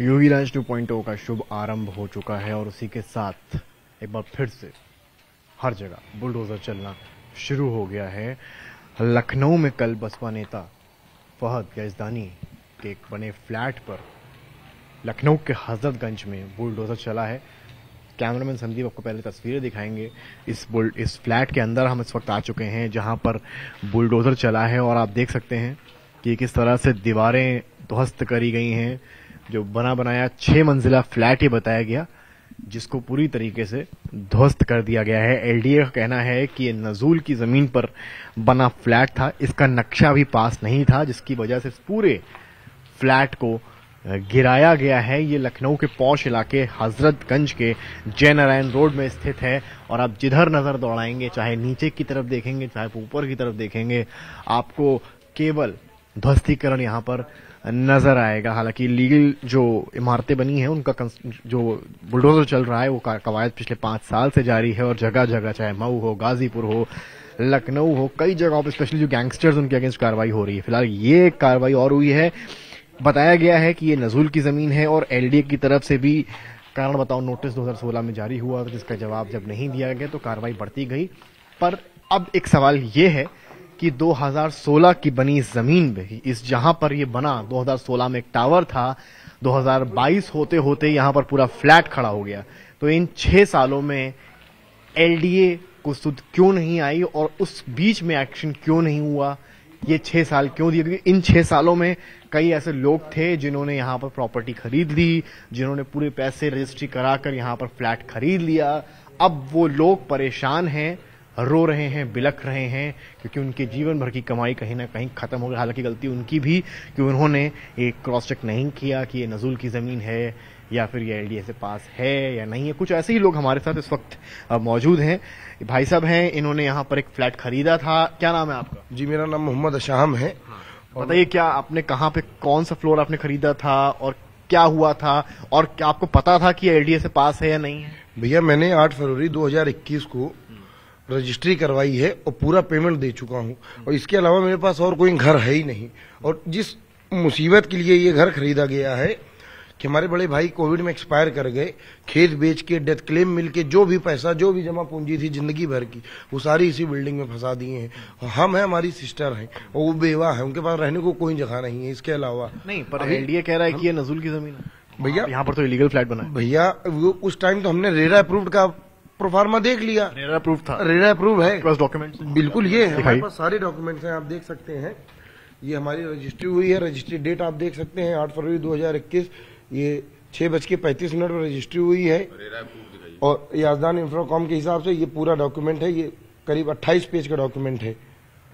योगीराज 2.0 का शुभ आरंभ हो चुका है और उसी के साथ एक बार फिर से हर जगह बुलडोजर चलना शुरू हो गया है। लखनऊ में कल बसपा नेता फहद याजदानी के एक बने फ्लैट पर लखनऊ के हजरतगंज में बुलडोजर चला है। कैमरामैन संदीप आपको पहले तस्वीरें दिखाएंगे। इस फ्लैट के अंदर हम इस वक्त आ चुके हैं जहां पर बुलडोजर चला है और आप देख सकते हैं कि किस तरह से दीवारें ध्वस्त करी गई हैं। जो बना बनाया 6 मंजिला फ्लैट ये बताया गया, जिसको पूरी तरीके से ध्वस्त कर दिया गया है। एलडीए का कहना है कि ये नजूल की जमीन पर बना फ्लैट था, इसका नक्शा भी पास नहीं था, जिसकी वजह से पूरे फ्लैट को गिराया गया है। ये लखनऊ के पौष इलाके हजरतगंज के जयनारायण रोड में स्थित है और आप जिधर नजर दौड़ाएंगे, चाहे नीचे की तरफ देखेंगे चाहे ऊपर की तरफ देखेंगे, आपको केवल ध्वस्तीकरण यहां पर नजर आएगा। हालांकि लीगल जो इमारतें बनी हैं उनका जो बुलडोजर चल रहा है वो कवायद पिछले 5 साल से जारी है और जगह जगह चाहे मऊ हो, गाजीपुर हो, लखनऊ हो, कई जगहों पर स्पेशली जो गैंगस्टर्स उनके अगेंस्ट कार्रवाई हो रही है। फिलहाल ये कार्रवाई और हुई है। बताया गया है कि ये नजूल की जमीन है और एलडीए की तरफ से भी कारण बताओ नोटिस 2016 में जारी हुआ, जिसका जवाब जब नहीं दिया गया तो कार्रवाई बढ़ती गई। पर अब एक सवाल ये है कि 2016 की बनी इस जमीन पे, इस जहां पर ये बना 2016 में एक टावर था, 2022 होते होते यहां पर पूरा फ्लैट खड़ा हो गया। तो इन 6 सालों में एलडीए को सुध क्यों नहीं आई और उस बीच में एक्शन क्यों नहीं हुआ? ये 6 साल क्यों दिए? क्योंकि इन 6 सालों में कई ऐसे लोग थे जिन्होंने यहां पर प्रॉपर्टी खरीद ली, जिन्होंने पूरे पैसे रजिस्ट्री कराकर यहां पर फ्लैट खरीद लिया। अब वो लोग परेशान हैं, रो रहे हैं, बिलख रहे हैं, क्योंकि उनके जीवन भर की कमाई कहीं ना कहीं खत्म हो गई। हालांकि गलती उनकी भी कि उन्होंने एक क्रॉस चेक नहीं किया कि ये नजूल की जमीन है या फिर ये एलडीए से पास है या नहीं है। कुछ ऐसे ही लोग हमारे साथ इस वक्त मौजूद हैं। भाई साहब हैं, इन्होंने यहाँ पर एक फ्लैट खरीदा था। क्या नाम है आपका? जी, मेरा नाम मोहम्मद अशाम है। बताइए, क्या आपने कहाँ पे कौन सा फ्लोर आपने खरीदा था और क्या हुआ था और क्या आपको पता था कि एलडीए से पास है या नहीं है? भैया, मैंने 8 फरवरी 2021 को रजिस्ट्री करवाई है और पूरा पेमेंट दे चुका हूँ और इसके अलावा मेरे पास और कोई घर है ही नहीं। और जिस मुसीबत के लिए ये घर खरीदा गया है कि हमारे बड़े भाई कोविड में एक्सपायर कर गए, खेत बेच के, डेथ क्लेम मिलके, जो भी पैसा, जो भी जमा पूंजी थी जिंदगी भर की, वो सारी इसी बिल्डिंग में फंसा दिए हैं। हम हैं, हमारी सिस्टर हैं और वो बेवा है, उनके पास रहने को कोई जगह नहीं है। इसके अलावा नहीं, पर एलडीए कह रहा है कि ये नजूल की जमीन है। भैया, यहाँ पर तो इलीगल फ्लैट बना है। भैया, वो उस टाइम तो हमने रेरा अप्रूव्ड का प्रोफार्मा देख लिया। रेरा अप्रूव था? रेरा अप्रूव है, डॉक्यूमेंट्स बिल्कुल। ये है, हमारे पास सारे डॉक्यूमेंट्स हैं, आप देख सकते हैं। ये हमारी रजिस्ट्री हुई है, रजिस्ट्री डेट आप देख सकते हैं 8 फरवरी 2021। ये 6:35 पर रजिस्ट्री हुई है और याजदान इंफ्राकॉम के हिसाब से ये पूरा डॉक्यूमेंट है। ये करीब 28 पेज का डॉक्यूमेंट है।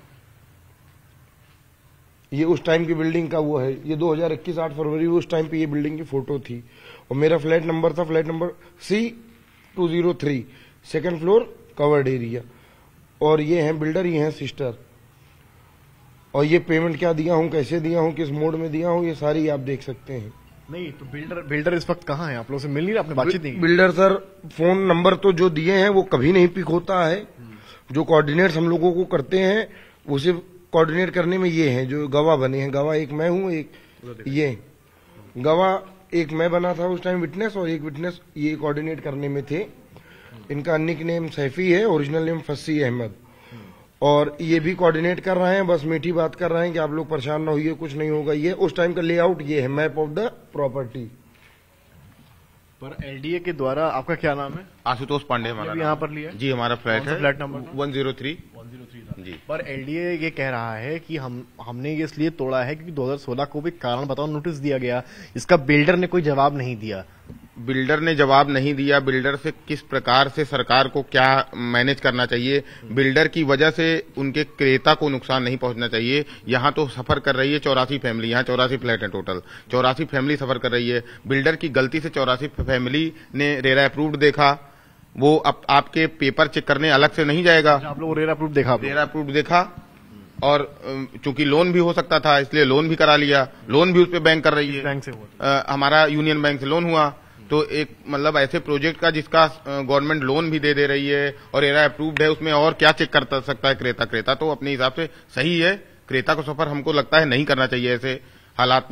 ये उस टाइम की बिल्डिंग का वो है। ये 2021 8 फरवरी उस टाइम पे ये बिल्डिंग की फोटो थी और मेरा फ्लैट नंबर था, flat number C203, 2nd floor, covered area. और ये हैं बिल्डर, ये हैं सिस्टर। और ये पेमेंट क्या दिया हूँ, कैसे दिया हूँ, किस मोड में दिया हूँ, ये सारी आप देख सकते हैं। नहीं तो बिल्डर इस वक्त कहाँ है? आप लोगों से मिल नहीं रहा, आपने बातचीत नहीं की? बिल्डर सर, फोन नंबर तो जो दिए हैं वो कभी नहीं पिक होता है। जो कोऑर्डिनेट्स हम लोगों को करते हैं वो सिर्फ कोऑर्डिनेट करने में ये हैं जो गवाह बने हैं। गवाह एक मैं हूँ, एक ये गवाह, एक मैं बना था उस टाइम विटनेस और एक विटनेस ये कोऑर्डिनेट करने में थे। इनका निक नेम सैफी है, ओरिजिनल नेम फस्सी अहमद। और ये भी कोऑर्डिनेट कर रहे हैं, बस मीठी बात कर रहे हैं कि आप लोग परेशान ना होइए, कुछ नहीं होगा। ये उस टाइम का लेआउट ये है, मैप ऑफ द प्रॉपर्टी। पर एलडीए के द्वारा, आपका क्या नाम है? आशुतोष पांडे हमारा यहाँ पर लिया जी, हमारा फ्लैट है, फ्लैट नंबर 103 जी। पर एलडीए ये कह रहा है कि हमने ये इसलिए तोड़ा है क्योंकि 2016 को भी कारण बताओ नोटिस दिया गया, इसका बिल्डर ने कोई जवाब नहीं दिया। बिल्डर ने जवाब नहीं दिया। बिल्डर से किस प्रकार से सरकार को क्या मैनेज करना चाहिए, बिल्डर की वजह से उनके क्रेता को नुकसान नहीं पहुंचना चाहिए। यहाँ तो सफर कर रही है 84 फैमिली, यहाँ 84 फ्लैट है टोटल, 84 फैमिली सफर कर रही है। बिल्डर की गलती से 84 फैमिली ने रेरा अप्रूव्ड देखा, वो आपके पेपर चेक करने अलग से नहीं जाएगा। आप लोग रेरा अप्रूव्ड देखा? रेरा अप्रूव्ड देखा और चूंकि लोन भी हो सकता था इसलिए लोन भी करा लिया। लोन भी उस पर बैंक कर रही है। बैंक से हुआ? हमारा यूनियन बैंक से लोन हुआ। तो एक मतलब ऐसे प्रोजेक्ट का जिसका गवर्नमेंट लोन भी दे रही है और रेरा अप्रूव्ड है, उसमें और क्या चेक कर सकता है क्रेता तो अपने हिसाब से सही है। क्रेता को सफर हमको लगता है नहीं करना चाहिए ऐसे हालात में।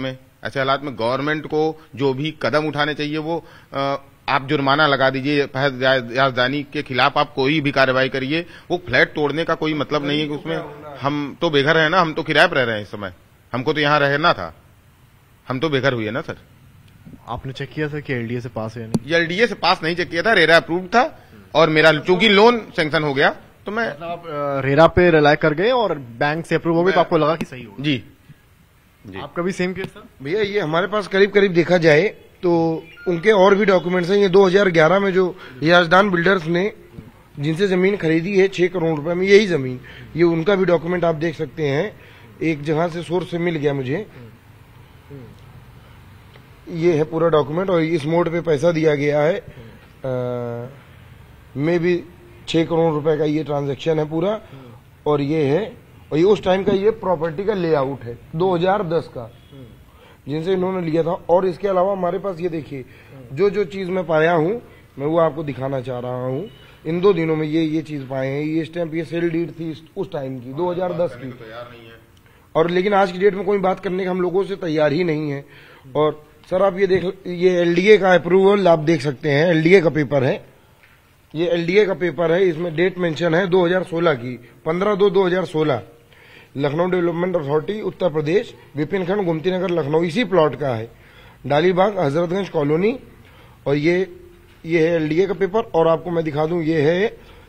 ऐसे हालात में गवर्नमेंट को जो भी कदम उठाने चाहिए वो आप जुर्माना लगा दीजिए, याजदानी के खिलाफ आप कोई भी कार्रवाई करिए। वो फ्लैट तोड़ने का कोई मतलब नहीं है कि उसमें हम तो बेघर है ना, हम तो किराए पर रह रहे हैं इस समय, हमको तो यहाँ रहना था, हम तो बेघर हुए ना सर। आपने चेक किया सर कि एलडीए से पास है या नहीं? एलडीए से पास नहीं चेक किया था, रेरा अप्रूव्ड था और मेरा चूंकि लोन सैंक्शन हो गया तो मैं मतलब आप रेरा पे रिलाय कर गए और बैंक से अप्रूव हो गए तो आपको लगा कि सही होगा। जी आपका भी सेम केस था भैया? ये हमारे पास करीब करीब देखा जाए तो उनके और भी डॉक्यूमेंट्स हैं। ये 2011 में जो याजदान बिल्डर्स ने जिनसे जमीन खरीदी है 6 करोड़ रुपए में, यही जमीन, ये उनका भी डॉक्यूमेंट आप देख सकते हैं। एक जगह से सोर्स से मिल गया मुझे, ये है पूरा डॉक्यूमेंट और इस मोड पे पैसा दिया गया है। में भी 6 करोड़ रुपए का ये ट्रांजैक्शन है पूरा, और ये है, और ये उस टाइम का ये प्रॉपर्टी का लेआउट है 2010 का जिनसे इन्होंने लिया था। और इसके अलावा हमारे पास ये देखिए जो जो चीज मैं पाया हूँ मैं वो आपको दिखाना चाह रहा हूँ। इन 2 दिनों में ये चीज पाए हैं। ये स्टैंप, ये सेल डीड थी उस टाइम की 2010 की, और लेकिन आज की डेट में कोई बात करने का हम लोगों से तैयार ही नहीं है। और सर आप ये देख, ये एलडीए का अप्रूवल आप देख सकते हैं, एलडीए का पेपर है, ये एलडीए का पेपर है। इसमें डेट मेंशन है 2016 की, 15/2/2016, लखनऊ डेवलपमेंट अथॉरिटी उत्तर प्रदेश, विपिन खंड, गोमती नगर, लखनऊ, इसी प्लॉट का है, डालीबाग, हजरतगंज कॉलोनी। और ये है एलडीए का पेपर। और आपको मैं दिखा दूं, ये है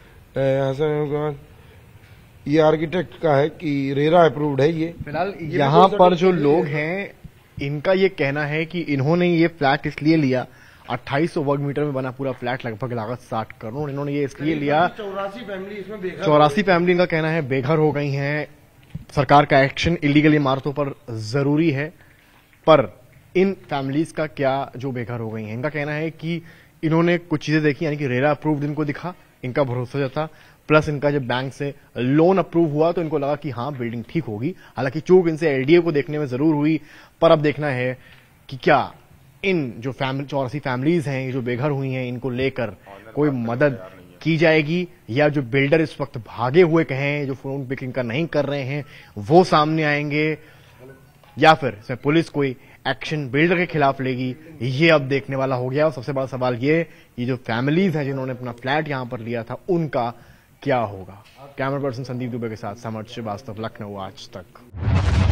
ये आर्किटेक्ट का है कि रेरा अप्रूव्ड है। ये फिलहाल यहाँ पर जो लोग हैं इनका ये कहना है कि इन्होंने ये फ्लैट इसलिए लिया, 2800 वर्ग मीटर में बना पूरा फ्लैट, लगभग लागत 60 करोड़, इन्होंने ये इसलिए लिया। 84 फैमिली इसमें बेघर, 84 फैमिली इनका कहना है बेघर हो गई हैं। सरकार का एक्शन इलीगल इमारतों पर जरूरी है, पर इन फैमिलीज का क्या जो बेघर हो गई हैं, इनका कहना है कि इन्होंने कुछ चीजें देखी, यानी कि रेरा अप्रूव्ड इनको दिखा, इनका भरोसा जता, प्लस इनका जब बैंक से लोन अप्रूव हुआ तो इनको लगा कि हाँ बिल्डिंग ठीक होगी। हालांकि चूक इनसे एलडीए को देखने में जरूर हुई, पर अब देखना है कि क्या इन जो 84 फैमिलीज हैं जो बेघर हुई हैं इनको लेकर कोई मदद की जाएगी, या जो बिल्डर इस वक्त भागे हुए कहें, जो फोन पिकिंग का नहीं कर रहे हैं, वो सामने आएंगे, या फिर इसमें पुलिस कोई एक्शन बिल्डर के खिलाफ लेगी, ये अब देखने वाला हो गया। और सबसे बड़ा सवाल ये जो फैमिलीज हैं जिन्होंने अपना फ्लैट यहां पर लिया था उनका क्या होगा। कैमरा पर्सन संदीप दुबे के साथ समर्थ श्रीवास्तव, लखनऊ आज तक।